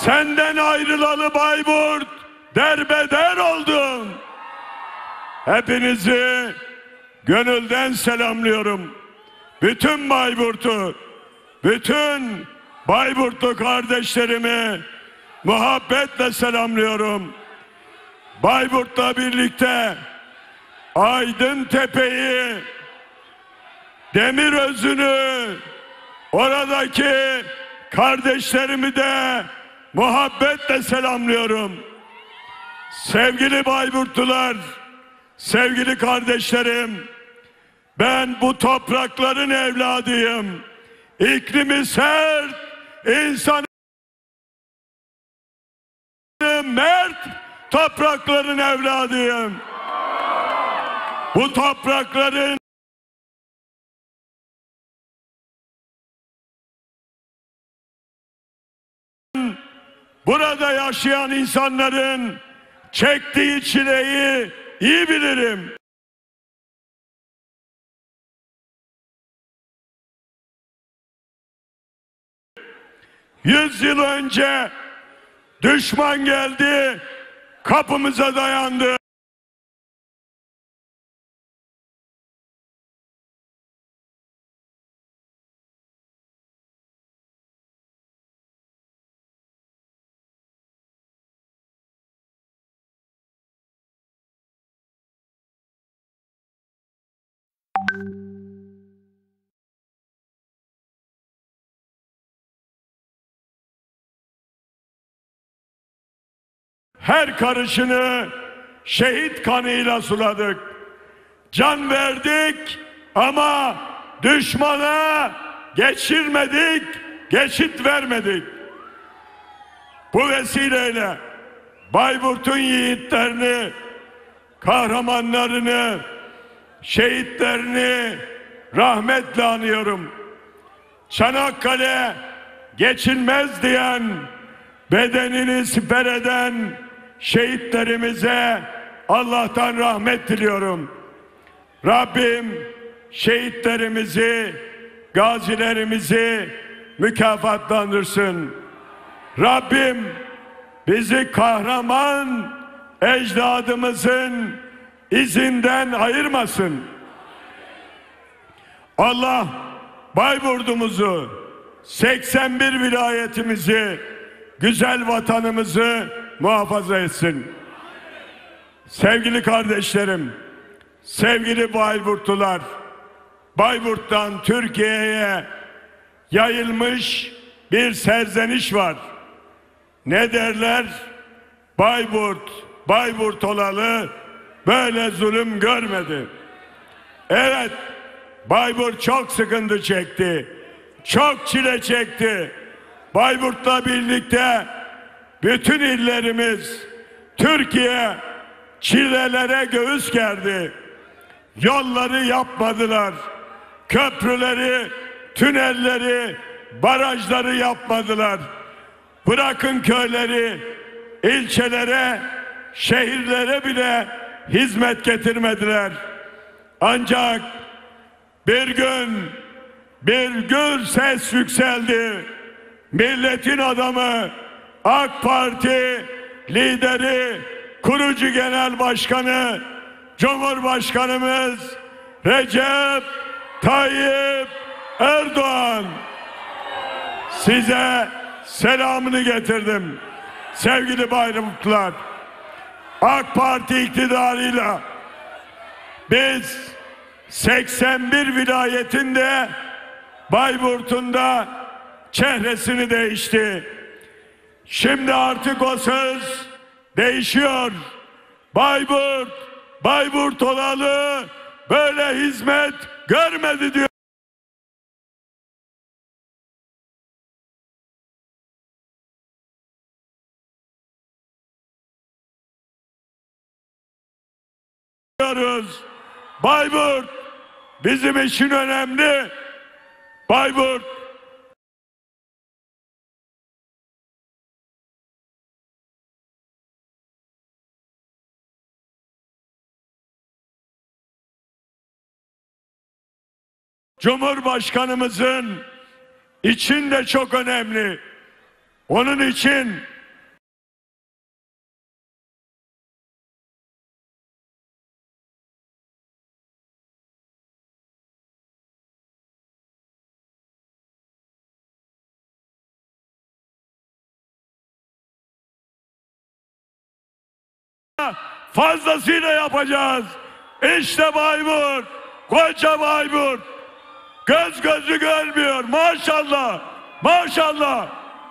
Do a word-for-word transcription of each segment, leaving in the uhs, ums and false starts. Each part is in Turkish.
Senden ayrılalı Bayburt derbeder oldum. Hepinizi gönülden selamlıyorum. Bütün Bayburt'u, bütün Bayburtlu kardeşlerimi muhabbetle selamlıyorum. Bayburt'la birlikte Aydıntepe'yi, Demirözü'nü, oradaki kardeşlerimi de muhabbetle selamlıyorum. Sevgili Bayburtlular, sevgili kardeşlerim, ben bu toprakların evladıyım. İklimi sert, insanı mert toprakların evladıyım. Bu toprakların burada yaşayan insanların çektiği çileyi iyi bilirim. Yüz yıl önce düşman geldi, kapımıza dayandı. Her karışını şehit kanıyla suladık. Can verdik ama düşmana geçirmedik, geçit vermedik. Bu vesileyle Bayburt'un yiğitlerini, kahramanlarını, şehitlerini rahmetle anıyorum. Çanakkale geçilmez diyen, bedenini siper eden şehitlerimize Allah'tan rahmet diliyorum. Rabbim şehitlerimizi, gazilerimizi mükafatlandırsın. Rabbim bizi kahraman ecdadımızın izinden ayırmasın. Allah Bayburt'umuzu, seksen bir vilayetimizi, güzel vatanımızı muhafaza etsin. Sevgili kardeşlerim, sevgili Bayburtlular, Bayburt'tan Türkiye'ye yayılmış bir serzeniş var. Ne derler? Bayburt, Bayburt olalı böyle zulüm görmedi. Evet, Bayburt çok sıkıntı çekti, çok çile çekti. Bayburt'la birlikte bütün illerimiz, Türkiye çilelere göğüs gerdi. Yolları yapmadılar, köprüleri, tünelleri, barajları yapmadılar. Bırakın köyleri, ilçelere, şehirlere bile hizmet getirmediler. Ancak bir gün bir gür ses yükseldi. Milletin adamı, AK Parti lideri, kurucu genel başkanı, Cumhurbaşkanımız Recep Tayyip Erdoğan. Size selamını getirdim. Sevgili Bayburtlular, AK Parti iktidarıyla biz seksen bir vilayetinde, Bayburt'un da çehresini değişti. Şimdi artık o söz değişiyor. Bayburt, Bayburt olalı böyle hizmet görmedi diyor. Bayburt bizim için önemli. Bayburt Cumhurbaşkanımızın için de çok önemli. Onun için daha fazlasıyla yapacağız. İşte Bayburt, koca Bayburt. Göz gözü görmüyor. Maşallah, maşallah.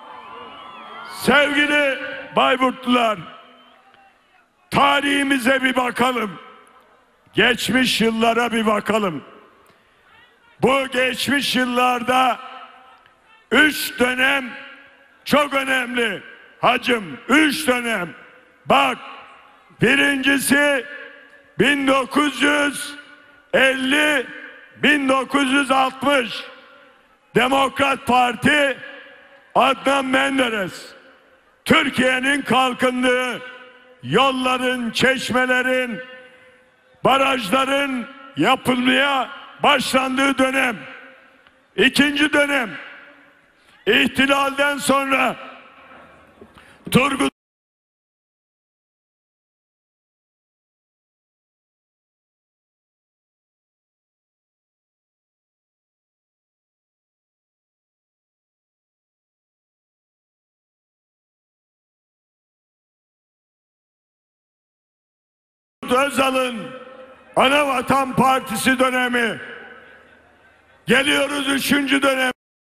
Sevgili Bayburtlular, tarihimize bir bakalım. Geçmiş yıllara bir bakalım. Bu geçmiş yıllarda üç dönem çok önemli. Hacım, üç dönem. Bak, birincisi bin dokuz yüz elli bin dokuz yüz altmış Demokrat Parti, Adnan Menderes. Türkiye'nin kalkındığı, yolların, çeşmelerin, barajların yapılmaya başlandığı dönem. İkinci dönem, ihtilalden sonra Turgut Özal'ın Anavatan Partisi dönemi. Geliyoruz üçüncü dönem.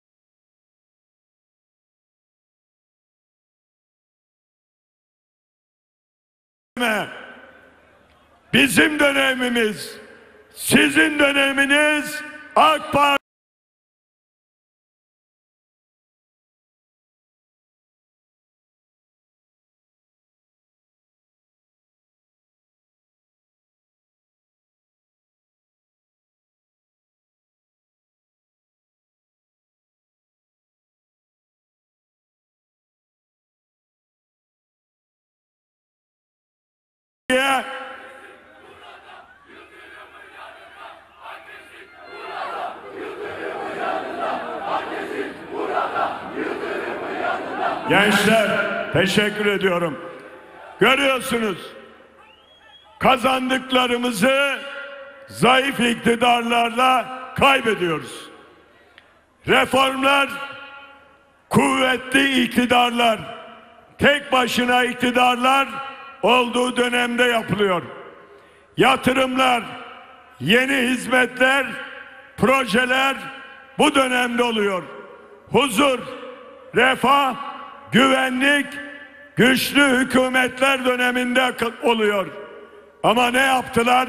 Bizim dönemimiz, sizin döneminiz AK Parti. Gençler, teşekkür ediyorum. Görüyorsunuz, kazandıklarımızı zayıf iktidarlarla kaybediyoruz. Reformlar, kuvvetli iktidarlar, tek başına iktidarlar olduğu dönemde yapılıyor. Yatırımlar, yeni hizmetler, projeler bu dönemde oluyor. Huzur, refah, güvenlik, güçlü hükümetler döneminde oluyor. Ama ne yaptılar?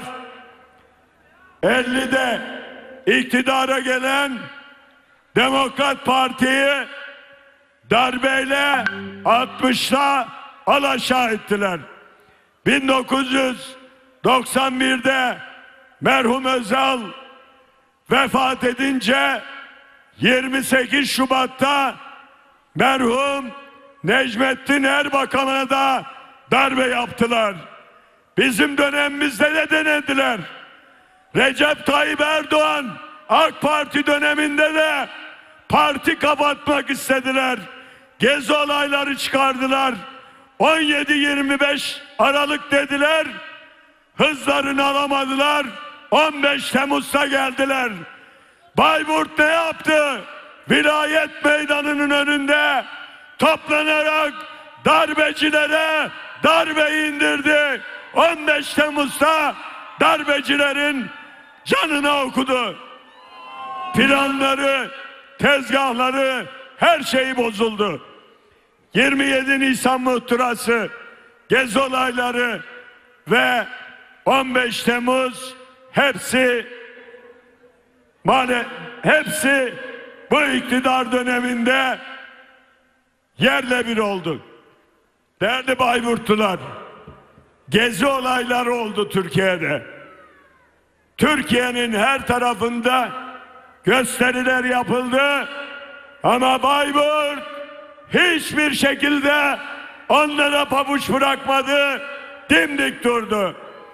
ellide iktidara gelen Demokrat Parti'yi darbeyle altmışta alaşağı ettiler. bin dokuz yüz doksan birde merhum Özal vefat edince yirmi sekiz Şubat'ta merhum Necmettin Erbakan'a da darbe yaptılar. Bizim dönemimizde de denediler. Recep Tayyip Erdoğan AK Parti döneminde de parti kapatmak istediler. Gezi olayları çıkardılar. on yedi yirmi beş Aralık dediler. Hızlarını alamadılar. on beş Temmuz'da geldiler. Bayburt ne yaptı? Vilayet meydanının önünde toplanarak darbecilere darbe indirdi. on beş Temmuz'da darbecilerin canına okudu. Planları, tezgahları, her şeyi bozuldu. yirmi yedi Nisan muhtırası, gezi olayları ve on beş Temmuz hepsi maalesef hepsi bu iktidar döneminde yerle bir oldu. Değerli Bayburtlular, gezi olayları oldu Türkiye'de. Türkiye'nin her tarafında gösteriler yapıldı ama Bayburt hiçbir şekilde onlara pabuç bırakmadı, dimdik durdu.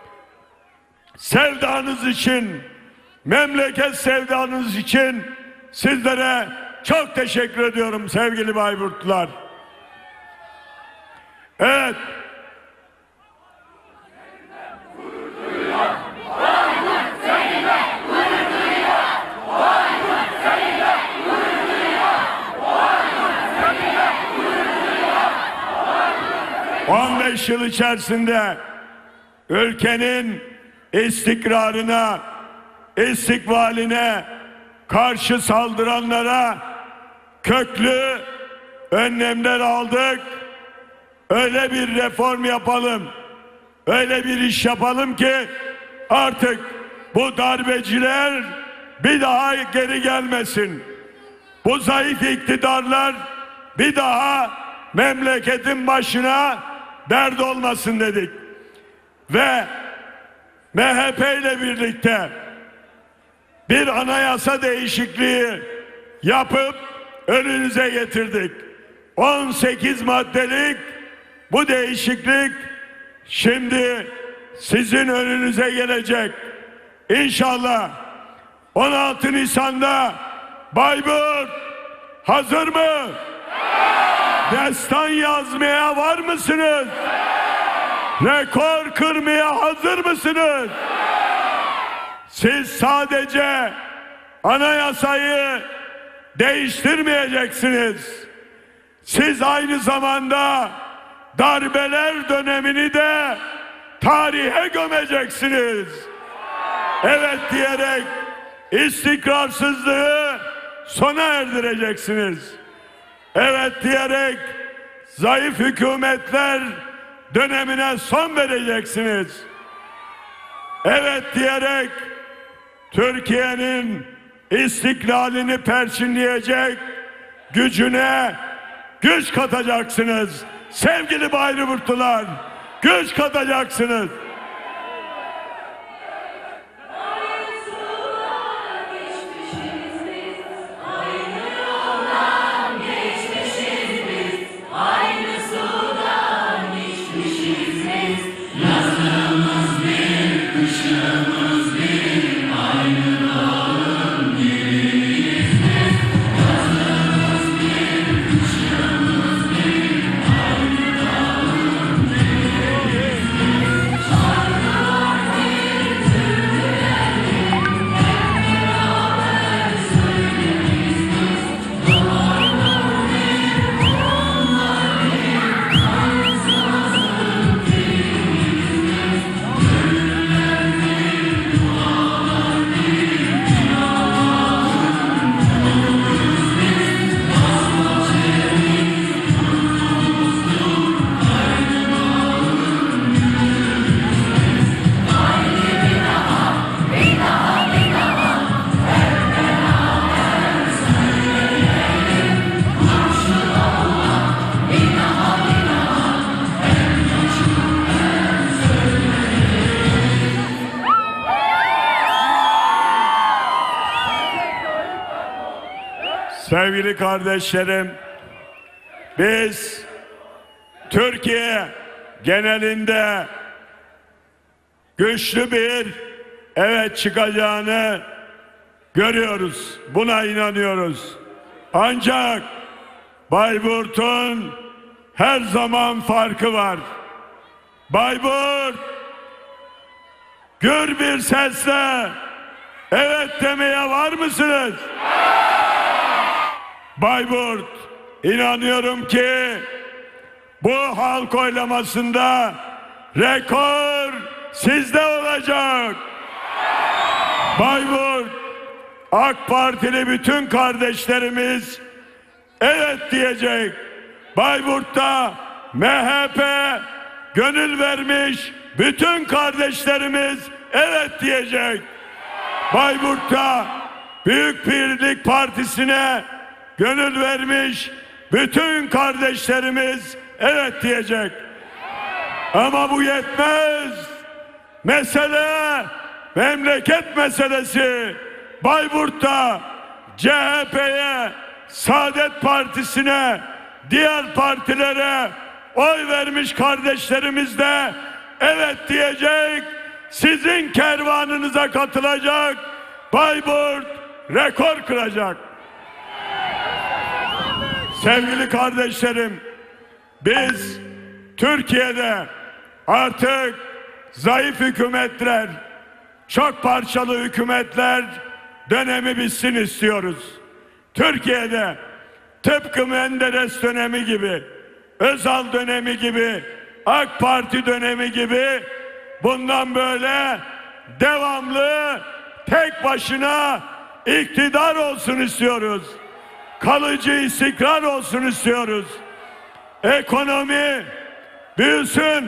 Sevdanız için, memleket sevdanız için sizlere çok teşekkür ediyorum sevgili Bayburtlular. Evet. on beş yıl içerisinde ülkenin istikrarına, istikbaline karşı saldıranlara köklü önlemler aldık. Öyle bir reform yapalım, öyle bir iş yapalım ki artık bu darbeciler bir daha geri gelmesin. Bu zayıf iktidarlar bir daha memleketin başına dert olmasın dedik. Ve M H P ile birlikte bir anayasa değişikliği yapıp önünüze getirdik. on sekiz maddelik bu değişiklik şimdi sizin önünüze gelecek. İnşallah on altı Nisan'da Bayburt hazır mı? Destan yazmaya var mısınız? Rekor kırmaya hazır mısınız? Siz sadece anayasayı değiştirmeyeceksiniz. Siz aynı zamanda darbeler dönemini de tarihe gömeceksiniz. Evet diyerek istikrarsızlığı sona erdireceksiniz. Evet diyerek zayıf hükümetler dönemine son vereceksiniz. Evet diyerek Türkiye'nin istiklalini perçinleyecek gücüne güç katacaksınız. Sevgili Bayburtlular, güç katacaksınız. Sevgili kardeşlerim, biz Türkiye genelinde güçlü bir evet çıkacağını görüyoruz. Buna inanıyoruz. Ancak Bayburt'un her zaman farkı var. Bayburt gür bir sesle evet demeye var mısınız? Bayburt, inanıyorum ki bu halk oylamasında rekor sizde olacak. Bayburt, AK Partili bütün kardeşlerimiz evet diyecek. Bayburt'ta M H P gönül vermiş bütün kardeşlerimiz evet diyecek. Bayburt'ta Büyük Birlik Partisi'ne gönül vermiş bütün kardeşlerimiz evet diyecek. Ama bu yetmez. Mesele memleket meselesi. Bayburt'ta C H P'ye, Saadet Partisi'ne, diğer partilere oy vermiş kardeşlerimiz de evet diyecek. Sizin kervanınıza katılacak. Bayburt rekor kıracak. Sevgili kardeşlerim, biz Türkiye'de artık zayıf hükümetler, çok parçalı hükümetler dönemi bitsin istiyoruz. Türkiye'de tıpkı Menderes dönemi gibi, Özal dönemi gibi, AK Parti dönemi gibi bundan böyle devamlı tek başına iktidar olsun istiyoruz. Kalıcı istikrar olsun istiyoruz. Ekonomi büyüsün.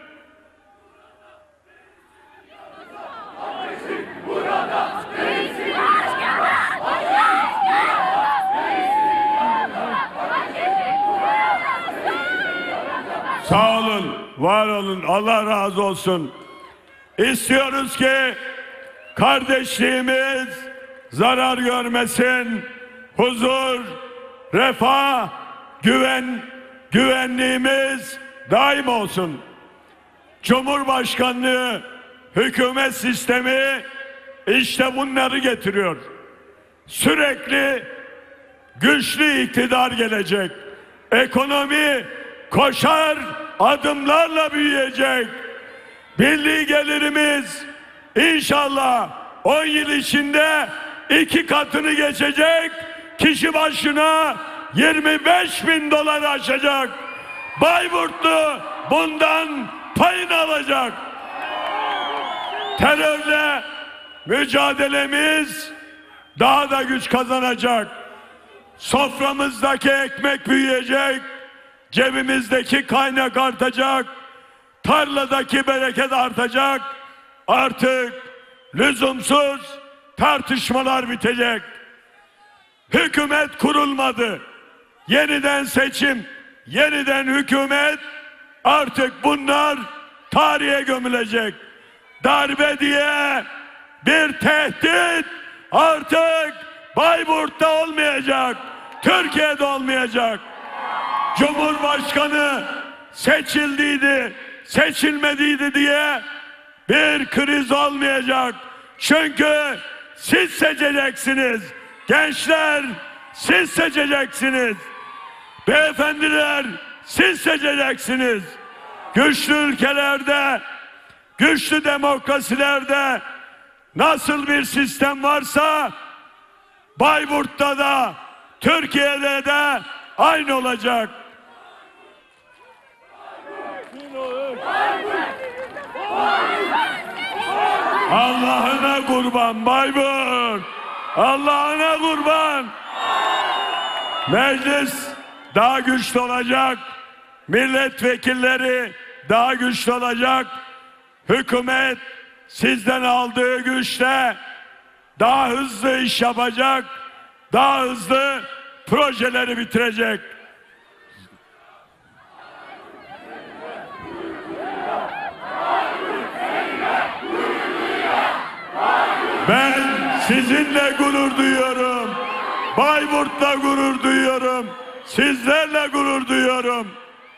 Sağ olun, var olun, Allah razı olsun. İstiyoruz ki kardeşliğimiz zarar görmesin, huzur, refah, güven, güvenliğimiz daim olsun. Cumhurbaşkanlığı, hükümet sistemi işte bunları getiriyor. Sürekli güçlü iktidar gelecek. Ekonomi koşar adımlarla büyüyecek. Milli gelirimiz inşallah on yıl içinde iki katını geçecek. Kişi başına yirmi beş bin dolar aşacak. Bayburtlu bundan payını alacak. Terörle mücadelemiz daha da güç kazanacak. Soframızdaki ekmek büyüyecek. Cebimizdeki kaynak artacak. Tarladaki bereket artacak. Artık lüzumsuz tartışmalar bitecek. Hükümet kurulmadı. Yeniden seçim, yeniden hükümet, artık bunlar tarihe gömülecek. Darbe diye bir tehdit artık Bayburt'ta olmayacak. Türkiye'de olmayacak. Cumhurbaşkanı seçildiydi, seçilmediydi diye bir kriz olmayacak. Çünkü siz seçeceksiniz. Gençler, siz seçeceksiniz. Beyefendiler, siz seçeceksiniz. Güçlü ülkelerde, güçlü demokrasilerde nasıl bir sistem varsa Bayburt'ta da, Türkiye'de de aynı olacak. Allah'ına kurban Bayburt. Allah'ına kurban. Meclis daha güçlü olacak. Milletvekilleri daha güçlü olacak. Hükümet sizden aldığı güçle daha hızlı iş yapacak. Daha hızlı projeleri bitirecek. Ben sizinle gurur duyuyorum. Bayburt'la gurur duyuyorum. Sizlerle gurur duyuyorum.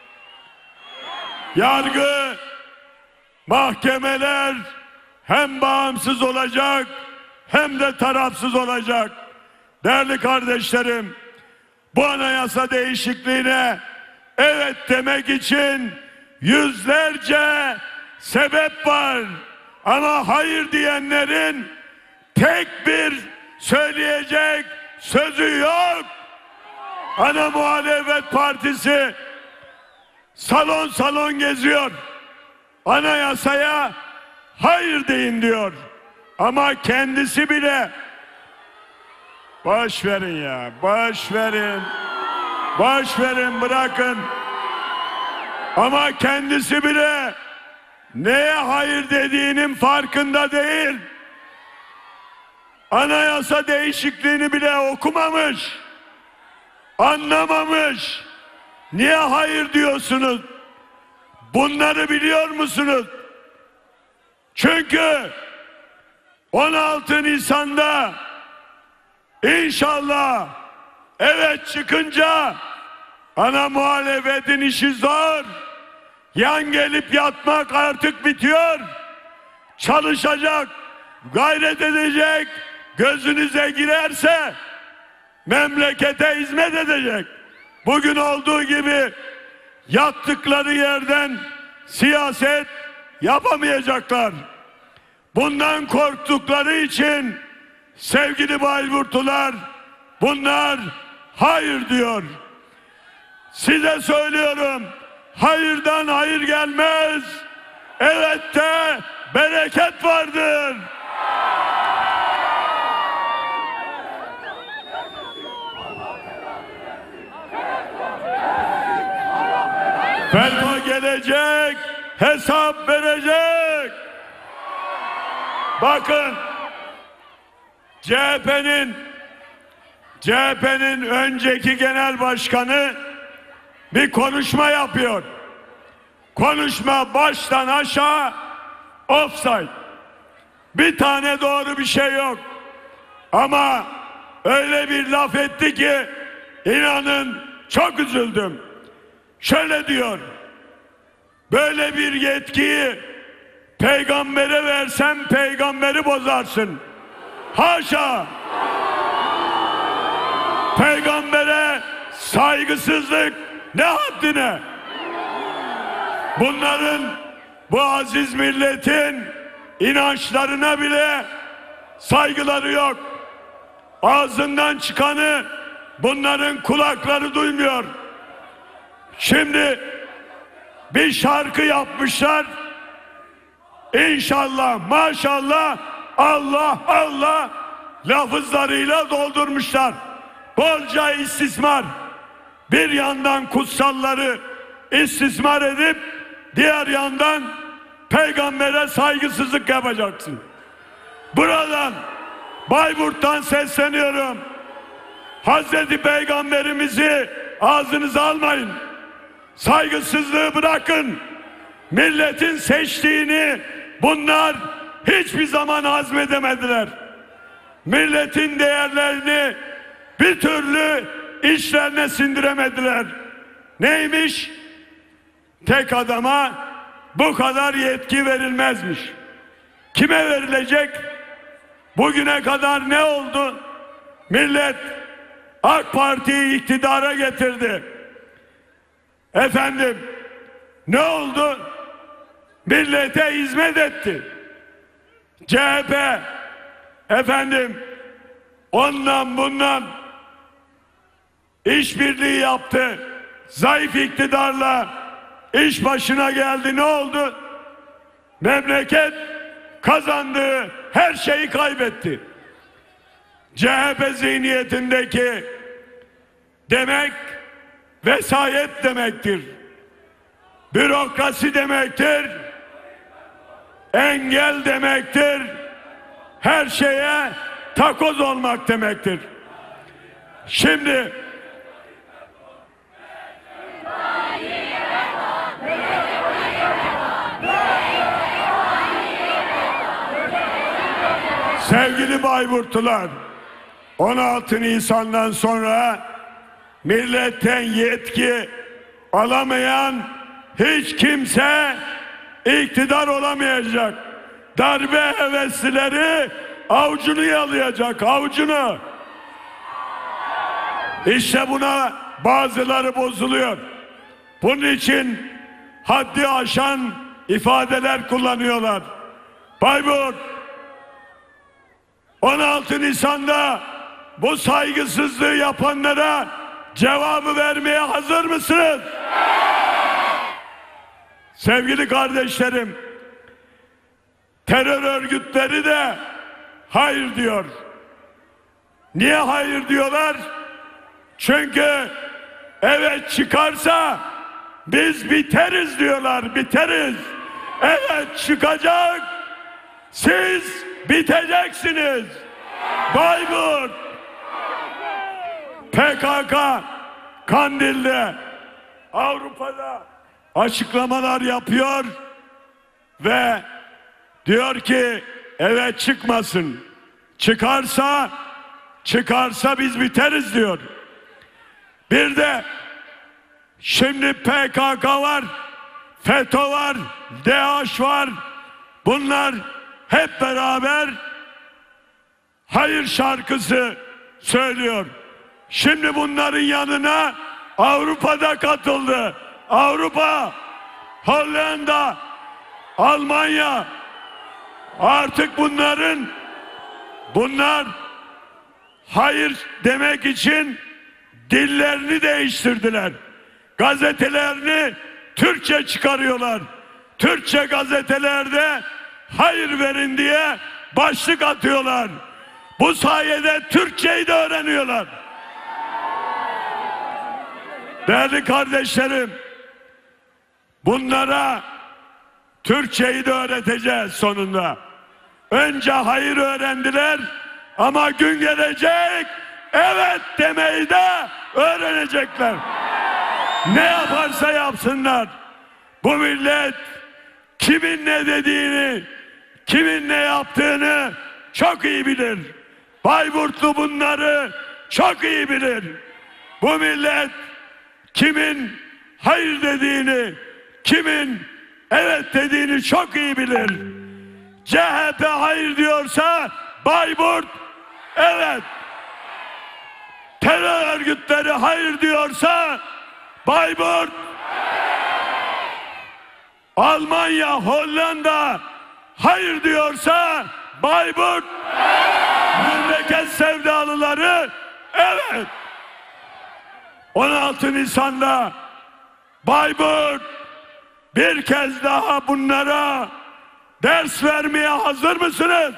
Yargı, mahkemeler hem bağımsız olacak hem de tarafsız olacak. Değerli kardeşlerim, bu anayasa değişikliğine evet demek için yüzlerce sebep var. Ama hayır diyenlerin tek bir söyleyecek sözü yok. Ana muhalefet partisi salon salon geziyor. Anayasaya hayır deyin diyor. Ama kendisi bile boş verin ya, boş verin. Boş verin, bırakın. Ama kendisi bile neye hayır dediğinin farkında değil. Anayasa değişikliğini bile okumamış. Anlamamış. Niye hayır diyorsunuz? Bunları biliyor musunuz? Çünkü on altı Nisan'da inşallah evet çıkınca ana muhalefetin işi zor. Yan gelip yatmak artık bitiyor. Çalışacak, gayret edecek, gözünüze girerse memlekete hizmet edecek. Bugün olduğu gibi yattıkları yerden siyaset yapamayacaklar. Bundan korktukları için sevgili Bayburtlular bunlar hayır diyor. Size söylüyorum, hayırdan hayır gelmez. evette bereket vardır. FETÖ gelecek, hesap verecek. Bakın, C H P'nin C H P'nin önceki genel başkanı bir konuşma yapıyor. Konuşma baştan aşağı ofsayt. Bir tane doğru bir şey yok. Ama öyle bir laf etti ki inanın çok üzüldüm. Şöyle diyor: böyle bir yetkiyi peygambere versen peygamberi bozarsın. Haşa! Peygambere saygısızlık ne haddine? Bunların, bu aziz milletin inançlarına bile saygıları yok. Ağzından çıkanı bunların kulakları duymuyor. Şimdi bir şarkı yapmışlar. İnşallah, maşallah, Allah Allah lafızlarıyla doldurmuşlar. Bolca istismar. Bir yandan kutsalları istismar edip diğer yandan peygambere saygısızlık yapacaksın. Buradan Bayburt'tan sesleniyorum. Hazreti Peygamberimizi ağzınıza almayın. Saygısızlığı bırakın. Milletin seçtiğini bunlar hiçbir zaman hazmedemediler. Milletin değerlerini bir türlü işlerine sindiremediler. Neymiş? Tek adama bu kadar yetki verilmezmiş. Kime verilecek? Bugüne kadar ne oldu? Millet AK Parti'yi iktidara getirdi. Efendim, ne oldu? Millete hizmet etti. C H P efendim ondan bundan işbirliği yaptı. Zayıf iktidarla iş başına geldi. Ne oldu? Memleket kazandığı her şeyi kaybetti. C H P zihniyetindeki demek vesayet demektir. Bürokrasi demektir. Engel demektir. Her şeye takoz olmak demektir. Şimdi sevgili Bayburtlular, on altı Nisan'dan sonra milletten yetki alamayan hiç kimse iktidar olamayacak. Darbe heveslileri avucunu yalayacak, avucunu. İşte buna bazıları bozuluyor. Bunun için haddi aşan ifadeler kullanıyorlar. Bayburt, on altı Nisan'da bu saygısızlığı yapanlara cevabı vermeye hazır mısınız? Sevgili kardeşlerim, terör örgütleri de hayır diyor. Niye hayır diyorlar? Çünkü evet çıkarsa biz biteriz diyorlar, biteriz. Evet çıkacak, siz biteceksiniz. Bayburt, P K K Kandil'de, Avrupa'da açıklamalar yapıyor ve diyor ki evet çıkmasın. Çıkarsa, çıkarsa biz biteriz diyor. Bir de şimdi P K K var, FETÖ var, DAEŞ var. Bunlar hep beraber hayır şarkısı söylüyor. Şimdi bunların yanına Avrupa'da katıldı. Avrupa, Hollanda, Almanya. Artık bunların bunlar hayır demek için dillerini değiştirdiler. Gazetelerini Türkçe çıkarıyorlar. Türkçe gazetelerde hayır verin diye başlık atıyorlar. Bu sayede Türkçeyi de öğreniyorlar. Değerli kardeşlerim, bunlara Türkçeyi de öğreteceğiz sonunda. Önce hayır öğrendiler ama gün gelecek evet demeyi de öğrenecekler. Ne yaparsa yapsınlar. Bu millet kimin ne dediğini, kimin ne yaptığını çok iyi bilir. Bayburtlu bunları çok iyi bilir. Bu millet kimin hayır dediğini, kimin evet dediğini çok iyi bilir. C H P hayır diyorsa Bayburt evet. Terör örgütleri hayır diyorsa Bayburt. Almanya, Hollanda hayır diyorsa Bayburt. Memleket sevdalıları evet. on altı Nisan'da Bayburt bir kez daha bunlara ders vermeye hazır mısınız?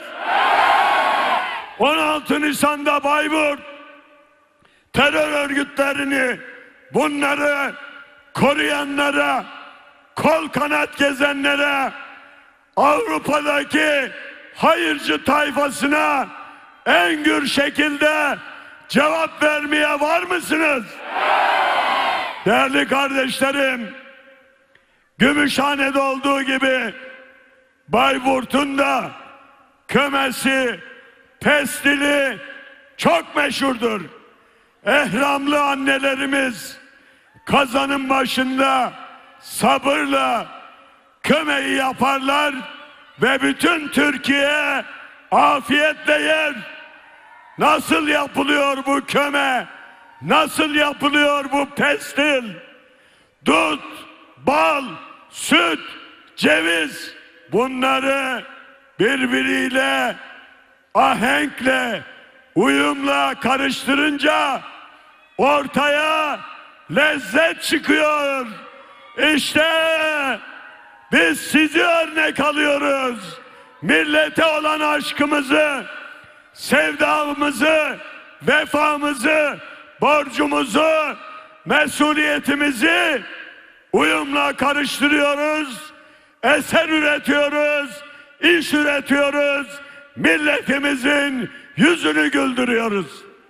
on altı Nisan'da Bayburt terör örgütlerini, bunları koruyanlara, kol kanat gezenlere, Avrupa'daki hayırcı tayfasına en gür şekilde cevap vermeye var mısınız? Değerli kardeşlerim, Gümüşhane'de olduğu gibi Bayburt'un da kömesi, pestili çok meşhurdur. Ehramlı annelerimiz kazanın başında sabırla kömeyi yaparlar ve bütün Türkiye afiyetle yer. Nasıl yapılıyor bu köme? Nasıl yapılıyor bu pestil? Dut, bal, süt, ceviz, bunları birbiriyle ahenkle, uyumla karıştırınca ortaya lezzet çıkıyor. İşte biz sizi örnek alıyoruz. Millete olan aşkımızı, sevdamızı, vefamızı, borcumuzu, mesuliyetimizi uyumla karıştırıyoruz. Eser üretiyoruz, iş üretiyoruz. Milletimizin yüzünü güldürüyoruz.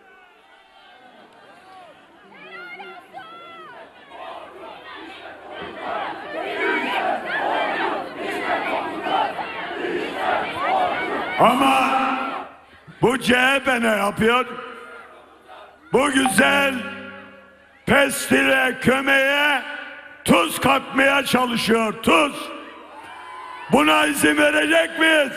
Ama bu C H P ne yapıyor? Bu güzel pestile, kömeye tuz katmaya çalışıyor. Tuz. Buna izin verecek miyiz?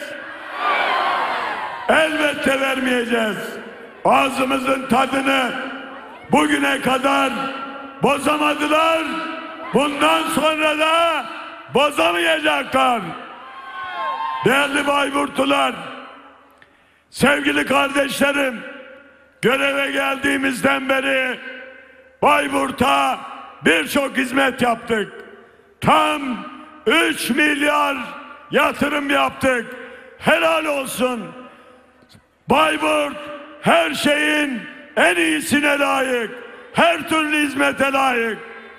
Elbette vermeyeceğiz. Ağzımızın tadını bugüne kadar bozamadılar. Bundan sonra da bozamayacaklar. Değerli Bayburtlular, sevgili kardeşlerim, göreve geldiğimizden beri Bayburt'a birçok hizmet yaptık. Tam üç milyar yatırım yaptık. Helal olsun. Bayburt her şeyin en iyisine layık. Her türlü hizmete layık.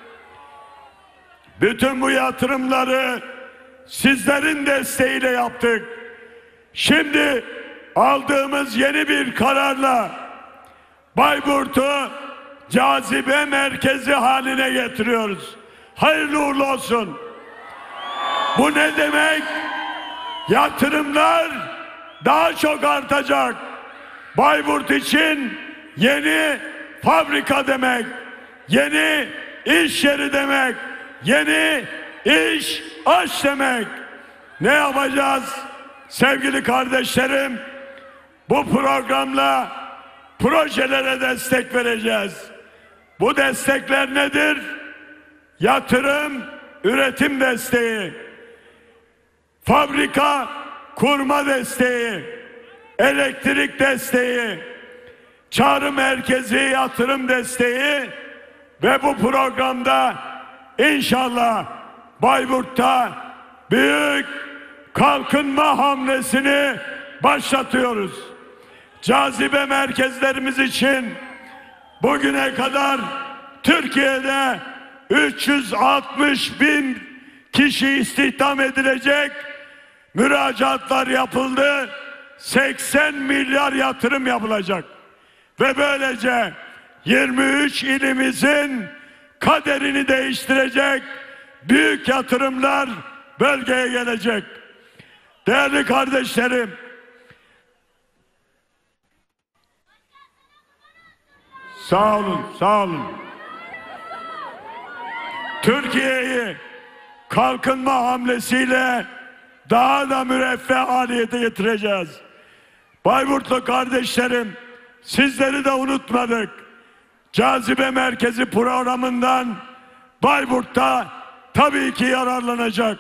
Bütün bu yatırımları sizlerin desteğiyle yaptık. Şimdi aldığımız yeni bir kararla Bayburt'u cazibe merkezi haline getiriyoruz. Hayırlı uğurlu olsun. Bu ne demek? Yatırımlar daha çok artacak. Bayburt için yeni fabrika demek, yeni iş yeri demek, yeni iş aş demek. Ne yapacağız sevgili kardeşlerim? Bu programla projelere destek vereceğiz. Bu destekler nedir? Yatırım, üretim desteği, fabrika kurma desteği, elektrik desteği, çağrı merkezi yatırım desteği ve bu programda inşallah Bayburt'ta büyük kalkınma hamlesini başlatıyoruz. Cazibe merkezlerimiz için bugüne kadar Türkiye'de üç yüz altmış bin kişi istihdam edilecek müracaatlar yapıldı. seksen milyar yatırım yapılacak. Ve böylece yirmi üç ilimizin kaderini değiştirecek büyük yatırımlar bölgeye gelecek. Değerli kardeşlerim, sağ olun, sağ olun. Türkiye'yi kalkınma hamlesiyle daha da müreffeh haliyete getireceğiz. Bayburtlu kardeşlerim, sizleri de unutmadık. Cazibe Merkezi programından Bayburt'ta tabii ki yararlanacak.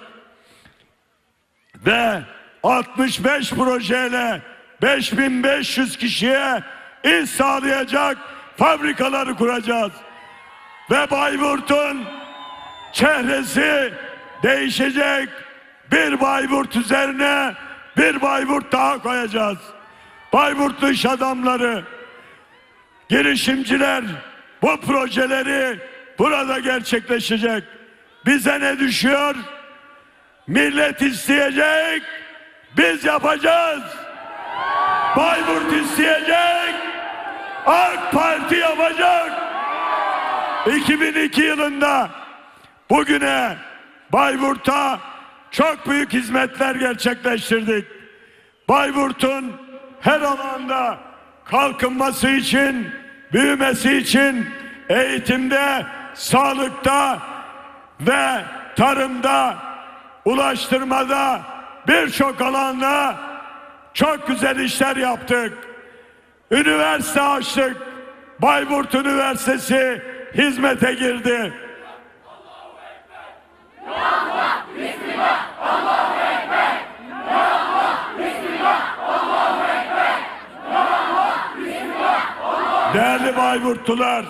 Ve altmış beş projeyle beş bin beş yüz kişiye iş sağlayacak fabrikaları kuracağız. Ve Bayburt'un çehresi değişecek. Bir Bayburt üzerine bir Bayburt daha koyacağız. Bayburtlu iş adamları, girişimciler bu projeleri burada gerçekleşecek. Bize ne düşüyor? Millet isteyecek, biz yapacağız. Bayburt isteyecek, AK Parti yapacak. iki bin iki yılında bugüne Bayburt'a çok büyük hizmetler gerçekleştirdik. Bayburt'un her alanda kalkınması için, büyümesi için eğitimde, sağlıkta ve tarımda, ulaştırmada birçok alanda çok güzel işler yaptık. Üniversite açtık. Bayburt Üniversitesi hizmete girdi. Allahu Ekber. Ya Allah, Bismillah. Allahu Ekber. Ya Allah, Bismillah. Allahu Ekber. Ya Allah, Bismillah. Allahu Değerli Bayburtlular,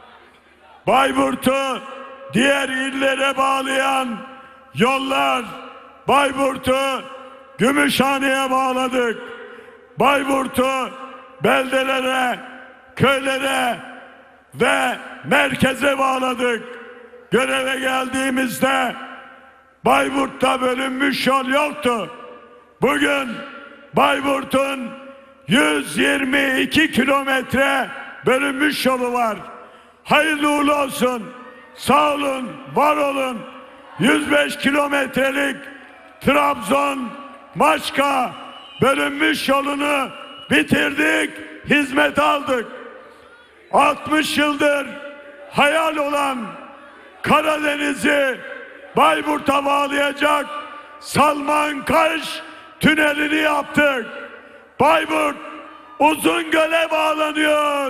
Bayburt'u diğer illere bağlayan yollar, Bayburt'u Gümüşhane'ye bağladık. Bayburt'u beldelere, köylere ve merkeze bağladık. Göreve geldiğimizde Bayburt'ta bölünmüş yol yoktu. Bugün Bayburt'un yüz yirmi iki kilometre bölünmüş yolu var. Hayırlı uğurlu olsun. Sağ olun, var olun. yüz beş kilometrelik Trabzon Maçka bölünmüş yolunu bitirdik, hizmet aldık. altmış yıldır hayal olan Karadeniz'i Bayburt'a bağlayacak Salmankaş tünelini yaptık. Bayburt Uzungöl'e bağlanıyor.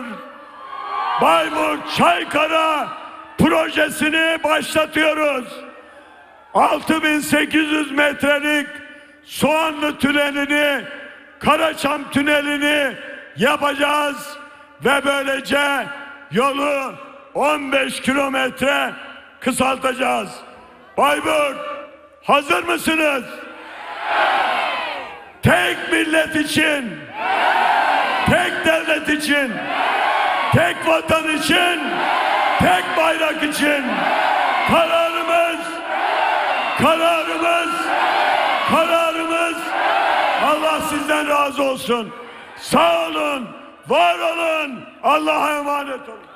Bayburt Çaykara projesini başlatıyoruz. altı bin sekiz yüz metrelik Soğanlı tünelini, Karaçam tünelini yapacağız ve böylece yolu on beş kilometre kısaltacağız. Bayburt, hazır mısınız? Tek millet için, tek devlet için, tek vatan için, tek bayrak için kararımız, kararımız, kararımız. Allah sizden razı olsun. Sağ olun, var olun. Allah'a emanet olun.